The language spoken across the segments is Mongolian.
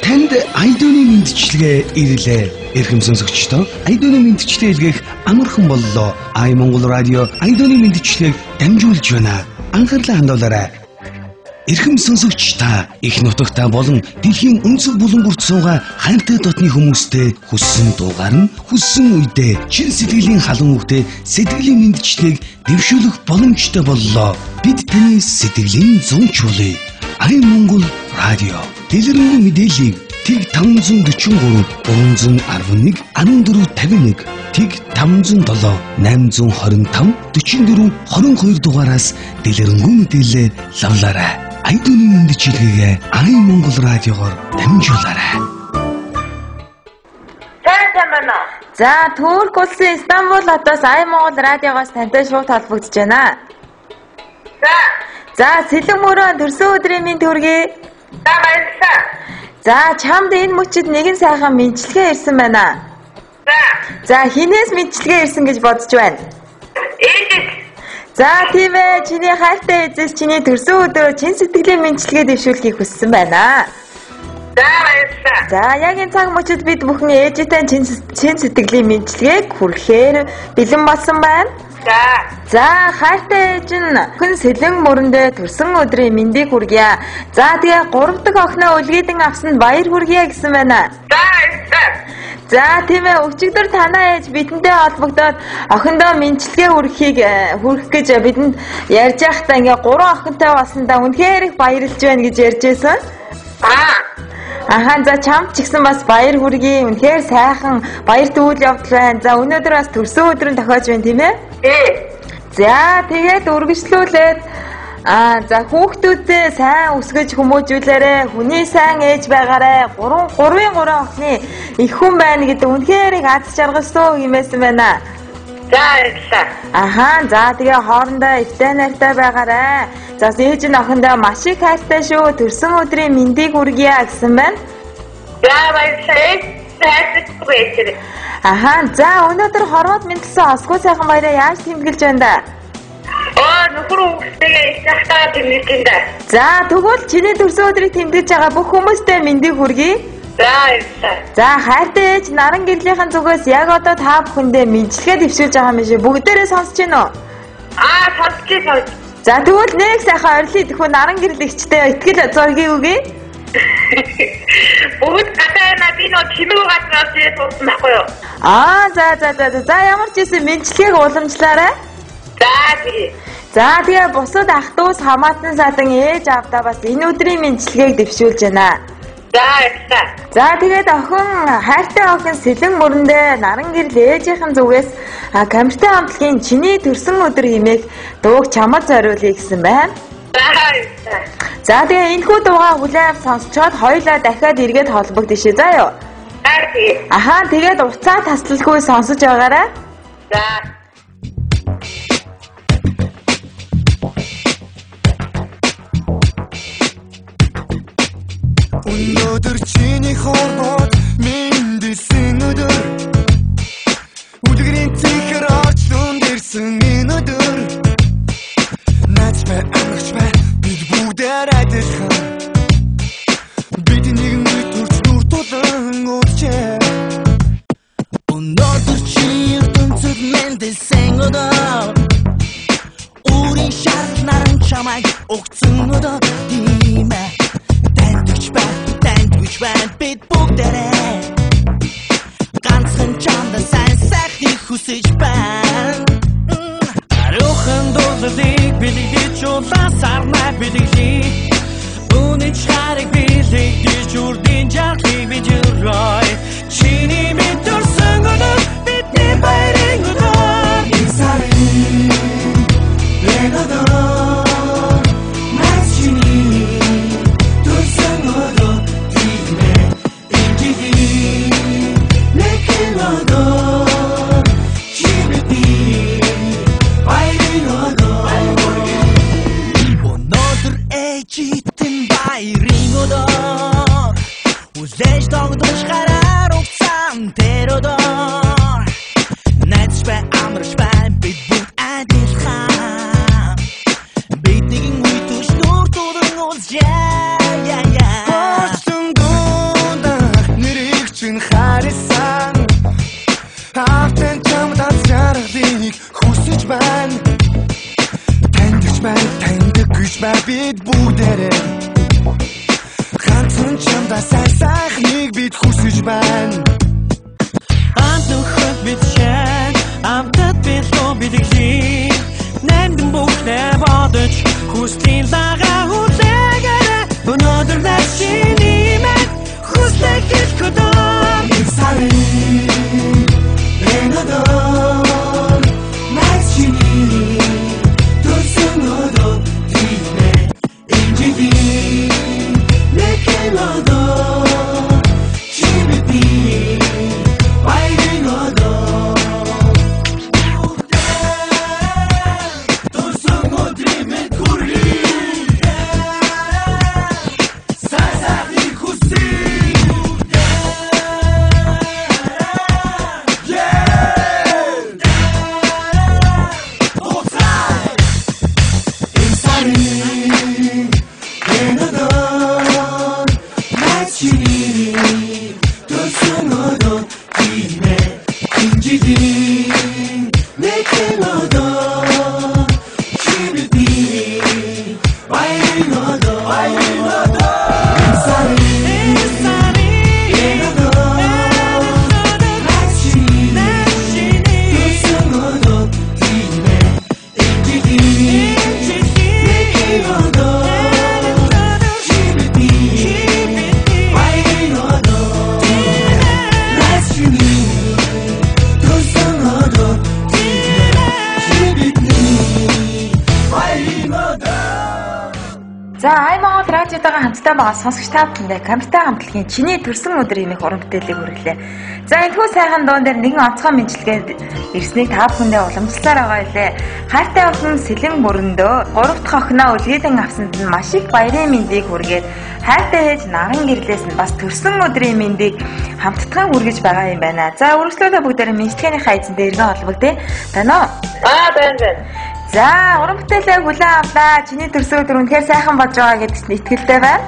Танд айдууны мэндчилгээ ирлээ. Эрхэм сонсогчдоо айдууны мэндчилгээ илгээх амархан боллоо. Ай Монгол радио айдууны мэндчилгээг дамжуулж байна. Анхаарлаа хандуулаарай. Эрхэм сонсогч та их нутагта болон дэлхийн өнцөг булангурт суугаа хайртай дотны хүмүүстэй хүссэн дуугаар нь хүссэн үедээ чин сэтгэлийн халуун үгтэй сэтгэлийн мэндчилгээг дэвшүүлэх боломжтой боллоо. Бид таны сэтгэлийн зунчуулъя. Ай Монгол радио дэлгэрэнгүй мэдээллийг Тэг 543 311 1451 Тэг 507 825 44 22 дугаараас дэлгэрэнгүй мэдээлэл лавлаарай. Айдууны мэндчилгээгээ Ай Монгол радиогоор дамжуулаарай. За Турк улсын Стамбул хотоос Ай Монгол радиогоос тантай шууд холбогдож байна. За Сэлэн мөрөө төрсөн өдрийн мэнд хүргэе. За баярлалаа. За чамд энэ мөчид нэгэн сайхан мэндчилгээ ирсэн байна. За хинээс мэндчилгээ ирсэн гэж бодож байна? За тийм ээ, чиний хайртай эзэс чиний төрсөн өдрөө чин сэтгэлийн мэндчилгээ дэвшүүлэхийг хүссэн байна. За баярлалаа. За яг энэ цаг мөчид бид бүхэн ээжтэй чин сэтгэлийн мэндчилгээг хүргэхээр бэлэн болсон байна. За хайртай ээж нь хүн Сэлэн мөрөндөө төрсөн өдрийн мэндийг хүргье. За тэгээ 3 дахь охиноо үлгээдэн авсанд баяр хүргье гэсэн байна. За тийм ээ, өчигдөр танаа ээж бидэнтэй холбогдоод охиндоо мэндчилгээ хүргэх гэж бидэнд ярьж байхдаа ингээ 3 охинтой болсондоо үнэхээр их баярлж байна гэж ярьж байсан. За чамд ч гэсэн бас баяр хүргэе. Үнэхээр сайхан баяр төвөл явдал байна. За өнөөдөр бас төрсөн өдөр нь тохиож байна тийм ээ? За тэгээд үргэлжлүүлээд за хүүхдүүдээ сайн өсгөж хүмүүжүүлээрэ. Хүний сайн ээж байгаарэ. 3 охины их хүн байна гэдэг үнэхээр их аз жаргалтай юмсэн байна. За баярлалаа. За тэгээ хоорондоо ихтэй найртай байгаарай. За ээж нь охиндоо маш их хайртай шүү. Төрсөн өдрийн мэндийг хүргье гэсэн байна. За баярлалаа. За өнөөдөр хорвоод мэндэлсэн осгоо сайхан баяраа яаж тэмдэглэж байна да? Нөхөр хүүхдтэйгээ их захтаа тэмдэглэж байна да. За тэгвэл чиний төрсөн өдрийг тэмдэглэж байгаа бүх хүмүүстээ мэндийг хүргье. За хайртай ээж наран гэрлийнхэн зүгээс яг одоо та бүхэндээ мэндчилгээ дэвшүүлж байгаа юм шиг бүгдээрээ сонсож байна уу? Сонсож. За тэгвэл нэг сайхан орилын тэхүү наран гэрлэгчтэй итгэл зургийг өгье. Бүгд гадаана би нөө чимээ гаднаас ирээд болсон байхгүй юу? За ямар ч юм мэндчилгээг уламжлаарай. За тэгээ бусад ах дүүс хамаатан садан ээж авдаа бас энэ өдрийн мэндчилгээг дэвшүүлж байна. За тэгээд хайртай охин Сэлэн мөрөндөө наран гэрэл ээжийнхэн зүгээс камертай хамтлагийн чиний төрсөн өдөр хэмээх дууг чамд зориулъя гэсэн байна. За тэгээ энэхүү дуугаа хүлээн сонсчоод хоёулаа дахиад эргээд холбогдъё заа юу? Тэгээд уцаа таслалгүй сонсож байгаарай. Өнөөдөр чиний хорвоод мэндэлсэн өдөр үлгэрийн цэхэр орчлон дэрсэн энэ өдөр наач бай амарч бай бид бүгдээр адилхан бид нэгэн үе төрч нүр тулан уучлаа өнөөдөр чи ертөнцөд мэндэлсэн өдөр өөрийн шарт наран чамайг өгсөн өдөр тийм ээ бид бүгдээрээ ганцхан чамд сайн сайхныг хүсэж байна. Арухан дуулыг бэлгэж улаасарнаа бэлгэлээ. Үнэн чарыг бэлгэж үрдийн жаргалыг bijurой. Чиний минь төрсөн өдөр бидний баярын өдөр. Инсарын өнөөдөр Үзэж догдож гараар угсан тэр өдөр найз бай амарч бай бид бүгд адилхан бид нэгэн үе төш нүр тулан уулзъя Хоцсон дунд өнөөдөр найшины мэд хүслэх хэлэхэд сарын өнөөдөр найшины төрсөн өдөр тиймээ инжиди 내겐 얻어 집이 와인을 얻어 радиотойгоо хамтдаа байгаа сонсогч та бүхэндээ камертай хамтлагийн чиний төрсөн өдөр имэх уран бүтээлийг хүргэлээ. За энэхүү сайхан дуун дээр нэгэн онцгой мэдлэгээр ирснийг та бүхэндээ уламжлалаар байгаа илээ. Хайртай охин Сэлэн мөрөндөө 3 дахь охиноо үлгийдэн авсанд нь маш их баярын мэндийг хүргээд хайртай ээж Наран гэрлээс нь бас төрсөн өдрийн мэндийг хамтдаа хүргэж байгаа юм байна. За үргэлжлүүлээ бүгдээрээ мэдлэгээнийхээ эзэнтэй иргэн холбогдъё. Байна уу? байна. За, уран бүтээлээ хүлээн авлаа. Чиний төрсөн өдөр үнэхээр сайхан болж байгаа гэдэгт итгэлтэй байна.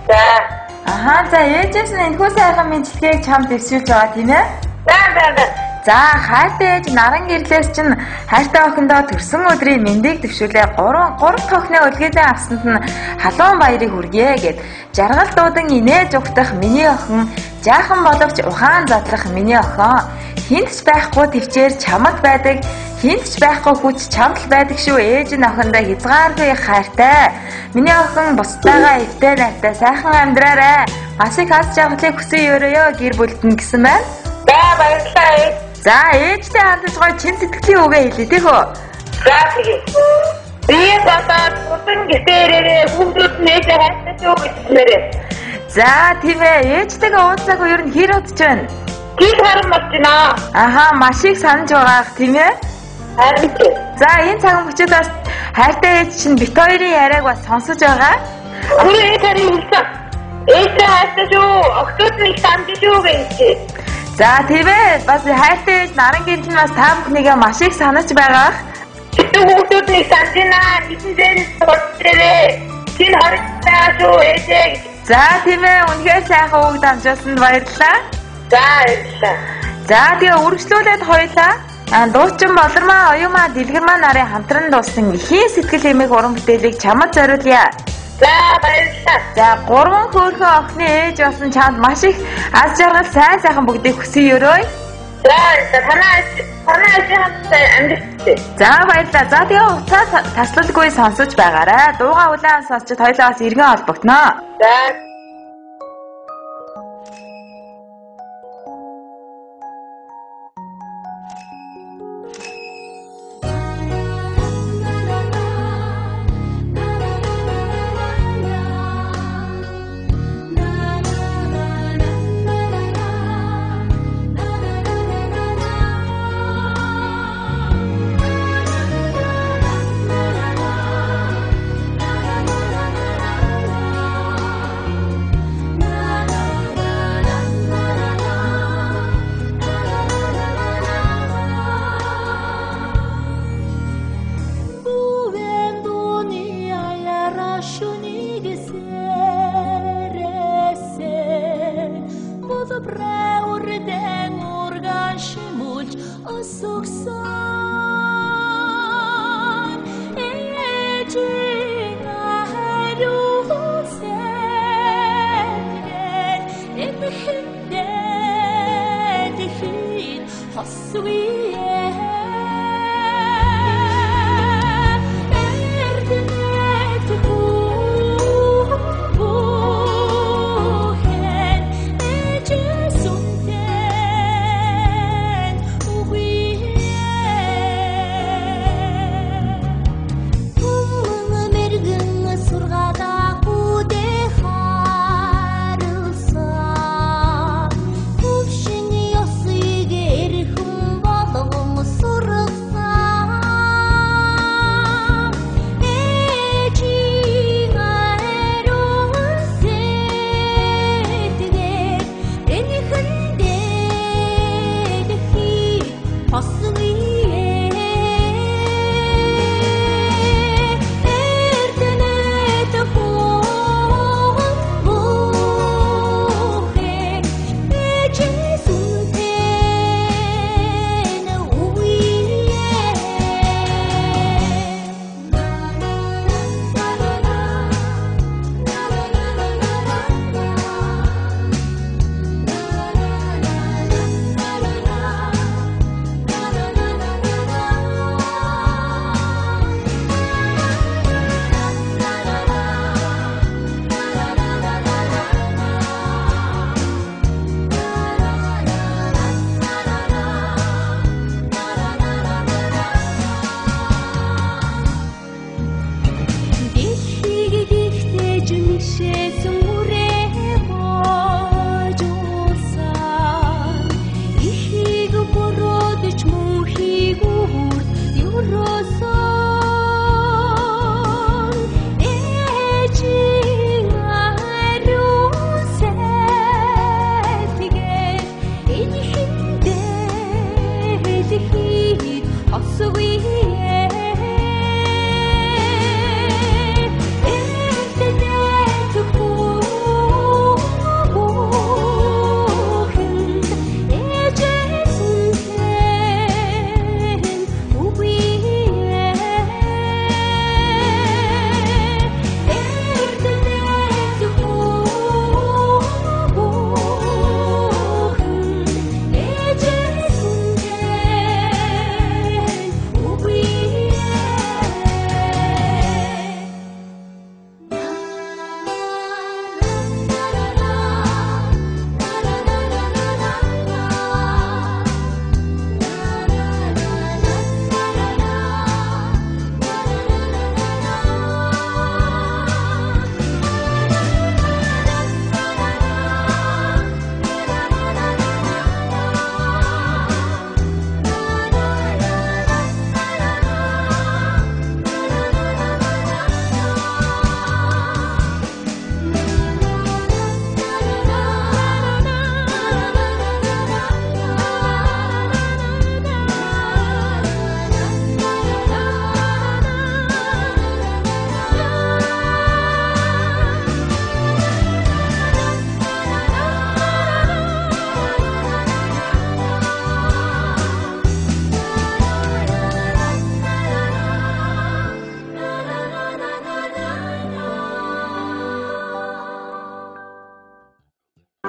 За. За ээжээс нь энэхүү сайхан мэдлэгийг чамд дэвшүүлж байгаа тийм ээ? Байна. За, хайртай ээж Наран гэрлээс чинь хайртай охиндоо төрсөн өдрийн мэндийг дэвшүүлээ. 3 дахь охины үлгийдэн авсанд нь халуун баярыг хүргье гэд. Жаргал дуудан инээж угтах миний охин, жаахан боловч ухаан задлах миний охин. Хинтч байхгүй төвчээр чамд байдаг. Хинтч байхгүй хүч чамд л байдаг шүү. Ээж нь охиндоо хязгааргүй хайртай. Миний охин бусдаагаа эвтэй найртай сайхан амьдраарай. Маш их аз жаргалыг хүсье өрөөё гэр бүлтэн гэсэн байна. Баярлалаа. За ээжтэй хамтж гоё чин сэтгэлийн үгээ хэлээ тийм үү? За тэгээ. Би гадаад утан гэрээрээ хүмүүст нээжээ хайртай шүү гэсмээрээ. За тийм ээ ээжтэйгээ уулзаагүй ер нь хэр удаж байна? Гэр харам болж байна. Маш их санаж байгаах тийм ээ? Харин. За энэ цагаан мөчөөд бас хайртай ээж чинь бит хоёрын яриаг бас сонсож байгаа. Өөрөө ээжээ хэлсэн. Ээжээ хайртай шүү. Охтууд нь санаж шүү гэж. За тийм ээ бас хайртай ээж Наран гэрэл нь бас та бүхнийгээ маш их санаж байгаах. Хүүхдүүд нь санджина. Эцэндээ бодтэрээ. Чин харагдаа шүү ээжээ. За тийм ээ үнэхээр сайхан үг дамжуулсанд баярлалаа. За баярлалаа. За тэгээ үргэлжлүүлээд хоёлаа дуучин Болормоо Оюумаа Дэлгэрмаа нарын хамтран дуусан ихийн сэтгэл эмээх уран бүтээлийг чамд зориулъя. За баярлалаа. За 3 хөөрхөн охины ээж болсон чамд маш их аз жаргал сайхан бүгдийг хүсье өрөөе. За танаа хамтдаа амьдчихдээ. За баярлалаа. За тэгээ уцаа таслалгүй сонсож байгаарай. Дууга улаан сонсчод хоёлаа бас иргэн холбогдноо. За.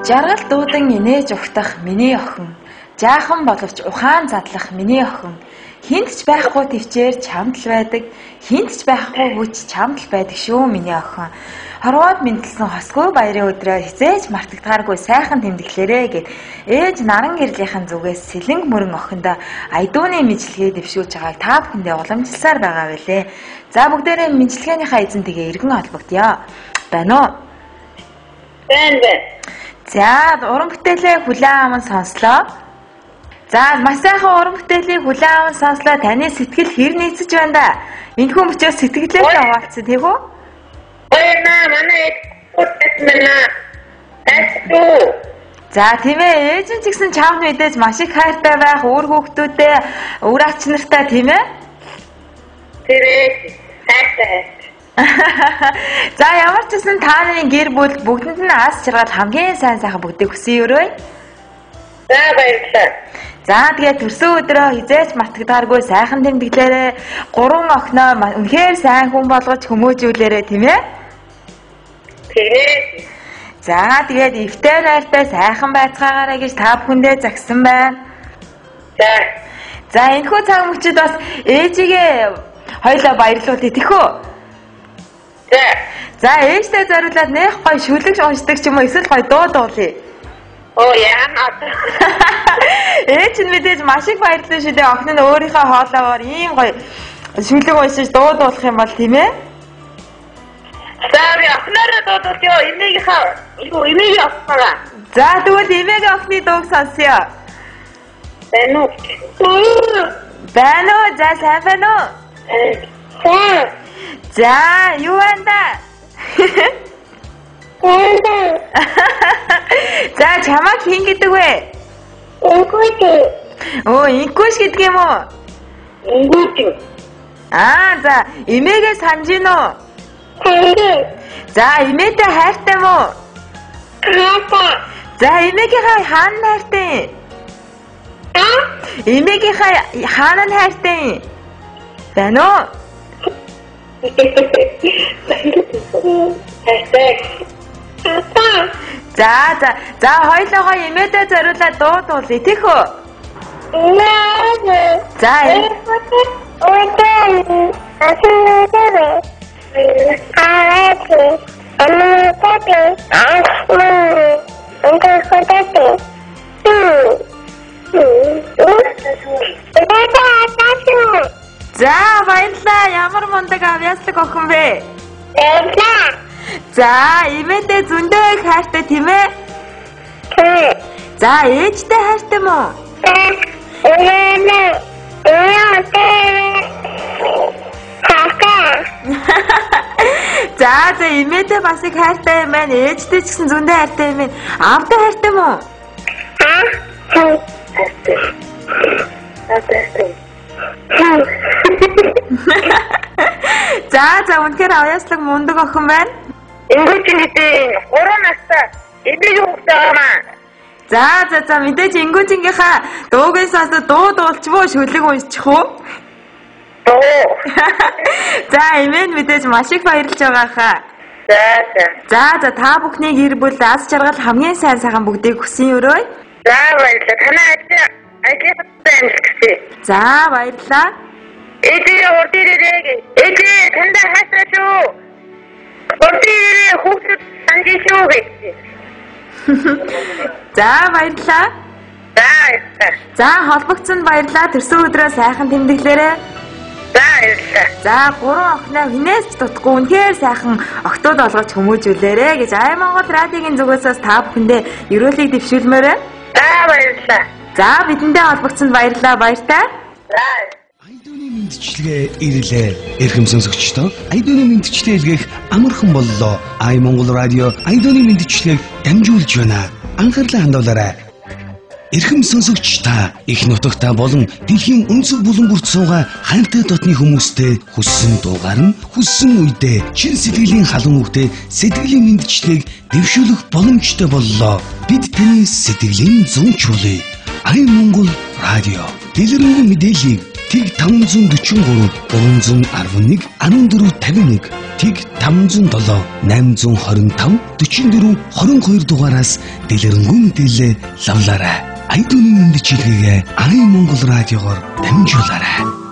Жаргал дуудан инээж ухтах миний охин. Жаахан боловч ухаан задлах миний охин. Хинт ч байхгүй төвчээр чамд л байдаг. Хинт ч байхгүй хүч чамд л байдаг шүү миний охин. Хорвоод мэдлсэн хосгүй баярын өдрөө хизээж мартагдгааргүй сайхан тэмдэглээрээ гэд ээж наран гэрлийнхэн зүгээс сэлэнг мөрөн охиндоо айдууны мэдлэгээ дэвшүүлж байгааг та бүхэндээ уламжилсаар байгаа байлээ. За бүгдээрээ мэдлэгээнийхээ эзэн тэгээ иргэн холбогдъё. Байна уу? Байна. За уран бүтээлээ хүлээн аван сонслоо. За маш сайхан уран бүтээлийг хүлээн аван сонслоо. Таны сэтгэл хэр нийцэж байна да? Энэхүү мөчөөс сэтгэлээсээ хуваалцсан тийм үү? Манай за тийм ээ ээж нь ч гэсэн чамд мэдээж маш их хайртай байх өөр хүүхдүүдээ өөр ач нартай тийм ээ? Тэр хайртай. За ямар ч гэсэн та нарын гэр бүл бүгдэнд нь ас жаргал хамгийн сайн сайхан бүгдийг хүсье өрөө. За баярлалаа. За тэгээд төрсөн өдрөө хизээч мартагдааргүй сайхан тэмдэглээрээ 3 охиноо үнэхээр сайн хүн болгож хүмүүжүүлээрээ тийм ээ? Тэгээ. За тэгээд эвтэй найртай сайхан байцгаагаараа гэж та бүхэндээ загсан байна. За энэхүү цаг мөчид бас ээжигээ хоёлоо баярлуулъя тэхүү. За ээжтэй зориулаад нэх гоё шүлэг уншдаг ч юм уу эсвэл гоё дуу дуулъя. Яа. Ээж нь мэдээж маш их баярлалаа шүү дээ. Охин нь өөрийнхөө хоолоогоор ийм гоё шүлэг уншиж дуу дуулах юм бол тийм ээ? За охинороо дуудуулъя. Эмээгийн охиноо. За тэгвэл эмээгийн охины дууг сонсъё. Байна уу? Байна уу? За сайн байна уу? За юу байна да? За чамайг хин гэдэг вэ? Ингүүч. Ингүүч гэдэг юм уу? Ингүүч. За эмээгээ санаж гин үү? За эмээтэй хайртай мó? Хайртай. За эмээгийнхээ хаана хайртай? Эмээгийнхээ хаана хайртай? Байна уу? За хоёлоо эмээдээ зориулаад дуу дуулъя тийхүү? За за баярлалаа. Ямар мундаг авьяаслаг охин бэ? За эмээдээ зөндөө их хайртай тийм ээ? За ээжтэй хайртай мó? За эмээдээ бас их хайртай юм байна. Ээжтэй ч гэсэн зөндөө хайртай юм байна. Аавтай хайртай мó? За үнэхээр авьяаслаг мундаг охин байна. Ингүүч гэдэг 3 настай эбиг хүүхдээ. За мэдээж ингүүчингийнхаа дуугийн сонсоод дуу дуулчихвоо шүлэг уншчих уу? За эмээ мэдээж маш их баярлж байгаа хаа. За та бүхний гэр бүл аз жаргал хамгийн сайн сайхан бүгдийг хүсье өрөө. За баярлалаа. Танай ажил за баярлалаа. Ээжээ урд ирээрээ. Ээжээ танда хайртай шүү. Урд ирээрээ хүүхдүүд санаж шүү гэж. За баярлалаа. За холбогдсонд баярлалаа. Төрсөн өдрөө сайхан тэмдэглээрэй. За 3 охиноо хинээс ч дутгүй үнэхээр сайхан октод олгож хүмүүжүүлээрэй гэж Ай Монгол радиогийн зүгээс та бүхэндээ ерөөлийг дэвшүүлмээр байна. За баярлалаа. За бидэндээ холбогдсонд баярлалаа. Баяртай. Айдууны мэдчилгээ ирлээ. Эрхэм сонсогчдоо Айдууны мэдчилгээ илгээх амархан боллоо. Ай Монгол радио Айдууны мэдчилгээг дамжуулж байна. Анхаарлаа хандуулаарай. Эрхэм сонсогч та их нутагта болон дэлхийн өнцөг булан бүрт суугаа хайртай дотны хүмүүстэй хүссэн дуугаар нь хүссэн үедээ чин сэтгэлийн халуун үгтэй сэтгэлийн мэдчилгээг дэвшүүлэх боломжтой боллоо. Бид таны сэтгэлийн зүүн чуулгыг Ай Монгол радио дэлгэрэнгүй мэдээллийг Тэг 543 311 1451 Тэг 507 825 44 22 дугаараас дэлгэрэнгүй мэдээлэл лавлаарай. Айдууны мэдчилгээгээ Ай Монгол радиогоор дамжуулаарай.